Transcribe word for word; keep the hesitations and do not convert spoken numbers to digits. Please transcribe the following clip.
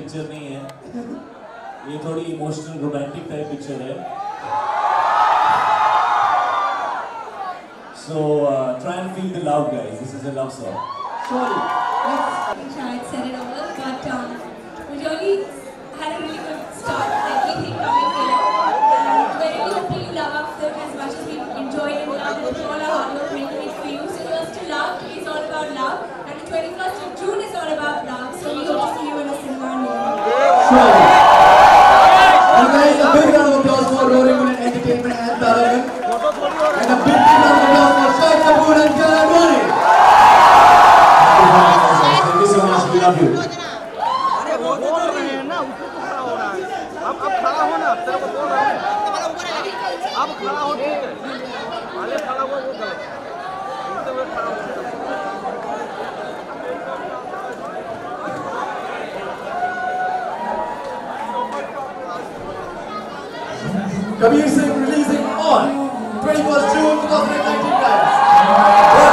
Picture नहीं है, ये थोड़ी इमोशनल रोमांटिक टाइप पिक्चर है. So uh, try and feel the love, guys. This is a love song. Sorry. Let's try and set it over, but um, we really had a really good start with everything coming here. And we're really hoping you love our film as much as we enjoy it and love it. All our hard work making it for you. So First to Love is all about love, and the twenty-first of June is all about love. So we hope to see you in a cinema near you. Surely. And guys, a big round of applause for Bollywood and Entertainment and Bollywood. And a big round of applause for Shahid Kapoor Kiara Advani. Thank you so much. We love you. अरे वो बोल रहे हैं ना, उसको तो खड़ा हो रहा है. अब अब खड़ा हो ना, तेरे को बोल रहे हैं. अब खड़ा हो, ठीक है. पहले खड़ा हुआ वो गलत. इतने में खड़ा हो. Kabir Singh releasing on twenty-first June twenty nineteen, guys.